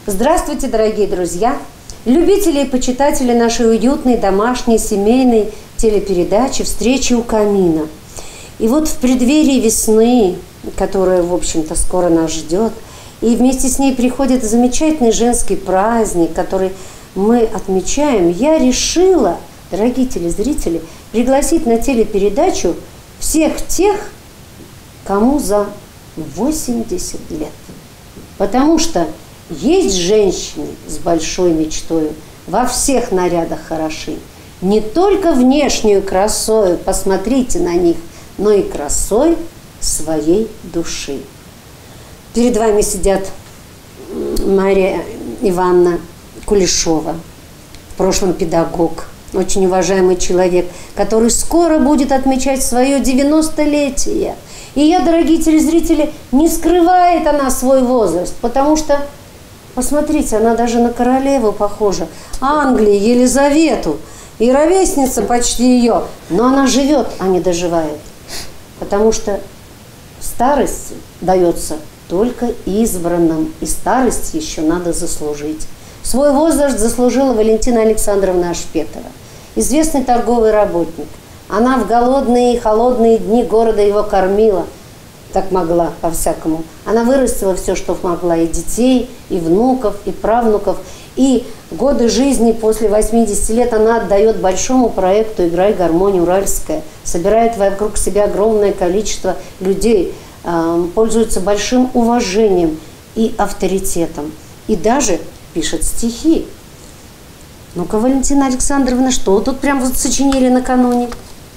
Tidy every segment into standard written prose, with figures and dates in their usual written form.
Здравствуйте, дорогие друзья, любители и почитатели нашей уютной, домашней, семейной телепередачи «Встречи у камина». И вот в преддверии весны, которая, в общем-то, скоро нас ждет, и вместе с ней приходит замечательный женский праздник, который мы отмечаем, я решила, дорогие телезрители, пригласить на телепередачу всех тех, кому за 80 лет. Потому что есть женщины с большой мечтой, во всех нарядах хороши. Не только внешнюю красою, посмотрите на них, но и красой своей души. Перед вами сидят Мария Ивановна Кулешова, в прошлом педагог, очень уважаемый человек, который скоро будет отмечать свое 90-летие. И я, дорогие телезрители, не скрывает она свой возраст, потому что, посмотрите, она даже на королеву похожа, Англии, Елизавету, и ровесница почти ее, но она живет, а не доживает, потому что старость дается только избранным, и старость еще надо заслужить. Свой возраст заслужила Валентина Александровна Ашпетова, известный торговый работник. Она в голодные и холодные дни города его кормила, так могла, по-всякому. Она вырастила все, что могла, и детей, и внуков, и правнуков. И годы жизни после 80 лет она отдает большому проекту «Играй гармонию уральская», собирает вокруг себя огромное количество людей, пользуется большим уважением и авторитетом. И даже пишет стихи. Ну-ка, Валентина Александровна, что вы тут прям вот сочинили накануне?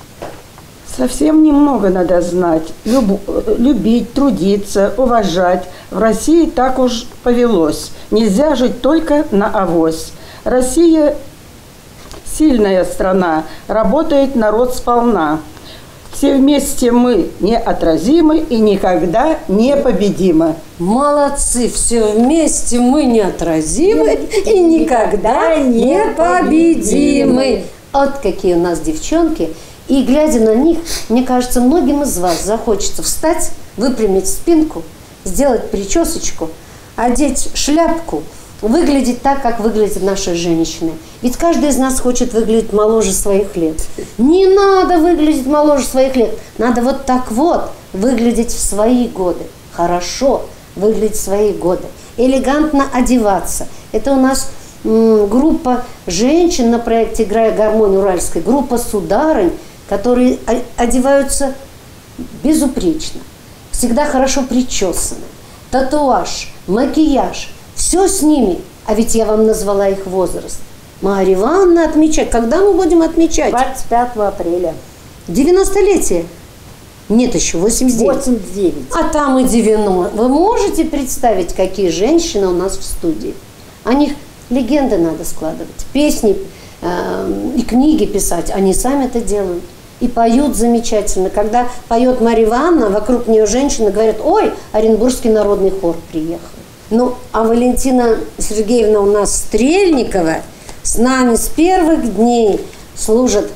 Совсем немного надо знать. Любить, трудиться, уважать. В России так уж повелось. Нельзя жить только на авось. Россия сильная страна, работает народ сполна. Все вместе мы неотразимы и никогда не победимы. Молодцы, все вместе мы неотразимы и никогда не победимы. Вот какие у нас девчонки. И глядя на них, мне кажется, многим из вас захочется встать, выпрямить спинку, сделать причесочку, одеть шляпку, выглядеть так, как выглядят наши женщины. Ведь каждый из нас хочет выглядеть моложе своих лет. Не надо выглядеть моложе своих лет. Надо вот так вот выглядеть в свои годы. Хорошо выглядеть в свои годы. Элегантно одеваться. Это у нас группа женщин на проекте «Играй гармонию уральской», группа сударынь, которые одеваются безупречно, всегда хорошо причесаны. Татуаж, макияж, все с ними. А ведь я вам назвала их возраст. Марья Ивановна отмечать. Когда мы будем отмечать? 25 апреля. 90-летие? Нет еще, 89. 89. А там и 90. Вы можете представить, какие женщины у нас в студии? О них легенды надо складывать, песни и книги писать. Они сами это делают. И поют замечательно. Когда поет Марья Ивановна, вокруг нее женщины говорят: ой, Оренбургский народный хор приехал. Ну, а Валентина Сергеевна у нас Стрельникова с нами с первых дней служит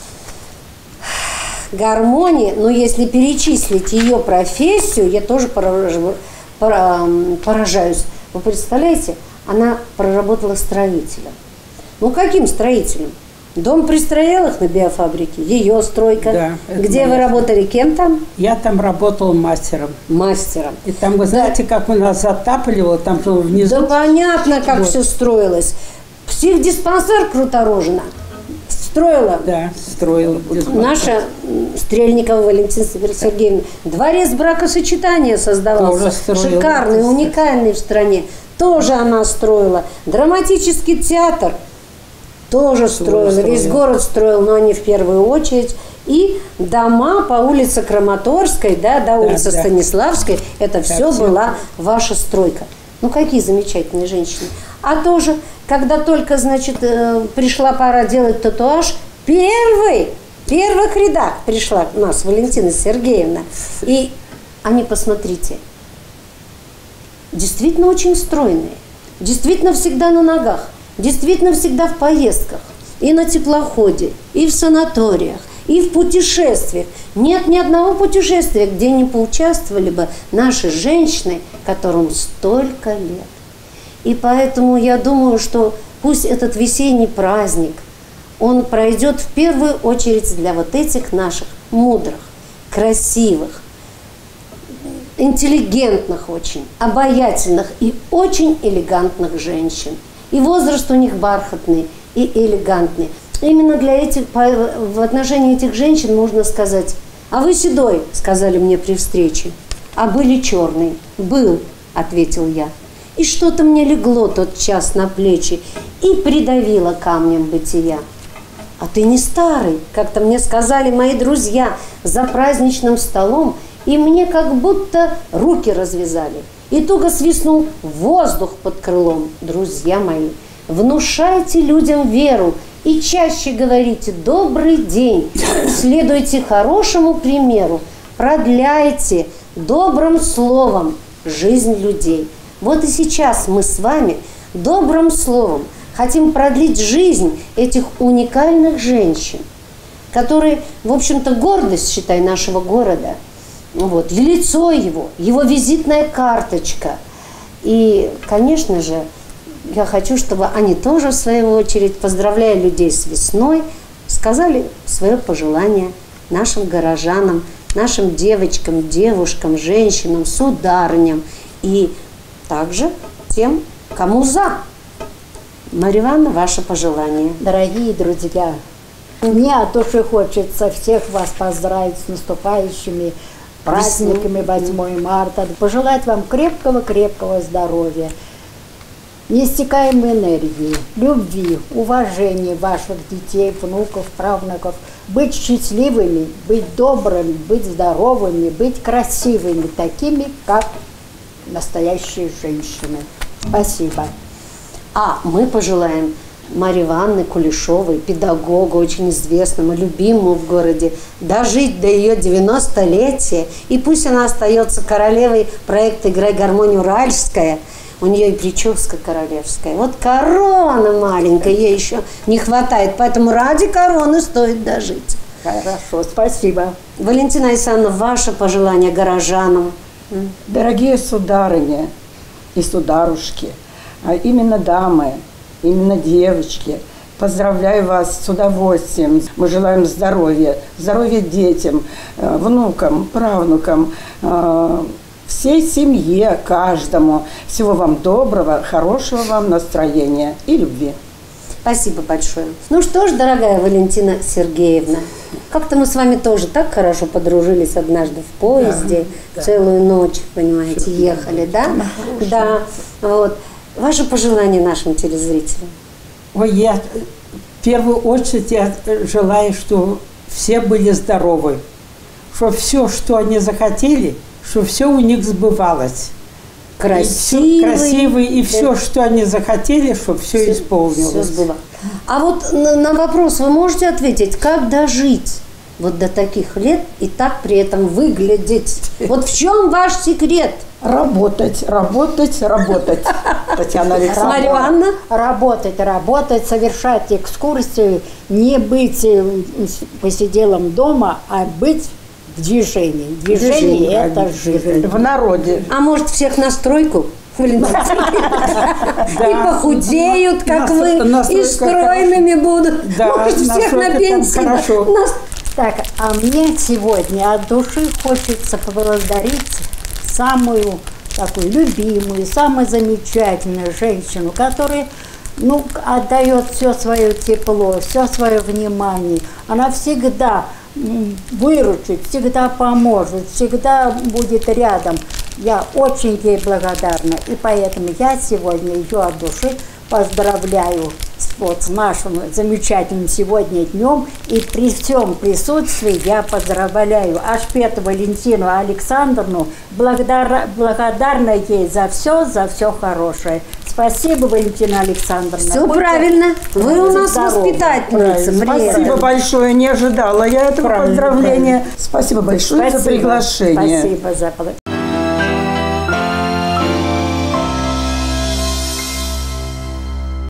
гармонии. Но если перечислить ее профессию, я тоже поражаюсь. Вы представляете, она проработала строителем. Ну, каким строителем? Дом пристроилых на биофабрике, ее стройка. Да, где вы работали, кем там? Я там работала мастером. Мастером. И там, вы знаете, как у нас затапливало, там же внизу. Да понятно, как вот. все строилось. Психдиспансер Круторожина строила. Да, строила. Наша Стрельникова Валентина Сергеевна. Дворец бракосочетания создавался. Шикарный, уникальный в стране. Тоже она строила. Драматический театр тоже строила. Весь город строил, но они в первую очередь. И дома по улице Краматорской, да, до улицы Станиславской, это все была ваша стройка. Ну, какие замечательные женщины. А тоже, когда только, значит, пришла пора делать татуаж, в первых рядах пришла у нас Валентина Сергеевна. И они, посмотрите, действительно очень стройные, действительно всегда на ногах, действительно всегда в поездках, и на теплоходе, и в санаториях, и в путешествиях. Нет ни одного путешествия, где не поучаствовали бы наши женщины, которым столько лет. И поэтому я думаю, что пусть этот весенний праздник, он пройдет в первую очередь для вот этих наших мудрых, красивых, интеллигентных очень, обаятельных и очень элегантных женщин. И возраст у них бархатный и элегантный. Именно для этих, в отношении этих женщин можно сказать: «А вы седой», — сказали мне при встрече. «А были черный». «Был», — ответил я. И что-то мне легло тот час на плечи и придавило камнем бытия. «А ты не старый», — как-то мне сказали мои друзья за праздничным столом, и мне как будто руки развязали. И туго свистнул воздух под крылом. Друзья мои, внушайте людям веру и чаще говорите «добрый день», следуйте хорошему примеру, продляйте добрым словом жизнь людей. Вот и сейчас мы с вами добрым словом хотим продлить жизнь этих уникальных женщин, которые, в общем-то, гордость, считай, нашего города. Вот, и лицо его визитная карточка. И, конечно же, я хочу, чтобы они тоже, в свою очередь, поздравляя людей с весной, сказали свое пожелание нашим горожанам, нашим девочкам, девушкам, женщинам, сударыням и также тем, кому за. Марья Ивановна, ваше пожелание. Дорогие друзья, мне от души хочется всех вас поздравить с наступающими праздниками 8 марта. Пожелать вам крепкого-крепкого здоровья, неиссякаемой энергии, любви, уважения ваших детей, внуков, правнуков. Быть счастливыми, быть добрыми, быть здоровыми, быть красивыми, такими, как настоящие женщины. Спасибо. А мы пожелаем Марьи Ивановны Кулешовой, педагогу, очень известному, любимому в городе, дожить до ее 90-летия. И пусть она остается королевой проекта «Играй гармонию» Уральская. У нее и прическа королевская. Вот корона маленькая, ей еще не хватает. Поэтому ради короны стоит дожить. Хорошо, спасибо. Валентина Александровна, ваше пожелание горожанам. Дорогие сударыни и сударушки, а именно дамы, именно девочки, поздравляю вас с удовольствием. Мы желаем здоровья, здоровья детям, внукам, правнукам, всей семье, каждому. Всего вам доброго, хорошего вам настроения и любви. Спасибо большое. Ну что ж, дорогая Валентина Сергеевна, как-то мы с вами тоже так хорошо подружились однажды в поезде, целую ночь, понимаете, ехали, да? Да, вот. Ваше пожелание нашим телезрителям? Ой, я в первую очередь я желаю, чтобы все были здоровы, чтобы все, что они захотели, чтобы все у них сбывалось. Красивый, и все, что они захотели, чтобы все исполнилось. Все сбывалось. А вот на вопрос вы можете ответить, как дожить вот до таких лет и так при этом выглядеть? Вот в чем ваш секрет? Работать, работать, работать. Татьяна Александровна. Марья Ивановна? Работать, совершать экскурсии, не быть посиделом дома, а быть в движении. Движение – это жизнь. В народе. А может, всех на стройку? И похудеют, как вы, и стройными будут. Может, всех на пенсию. Так, а мне сегодня от души хочется поблагодарить самую такую любимую, самую замечательную женщину, которая, отдает все свое тепло, все свое внимание. Она всегда выручит, всегда поможет, всегда будет рядом. Я очень ей благодарна, и поэтому я сегодня ее от души поздравляю с нашим замечательным сегодня днем, и при всем присутствии я поздравляю Ашпету Валентину Александровну, благодарна ей за все хорошее. Спасибо, Валентина Александровна. Все правильно. Вы у нас воспитательница. Спасибо большое. Не ожидала я этого поздравления. Спасибо большое за приглашение. Спасибо за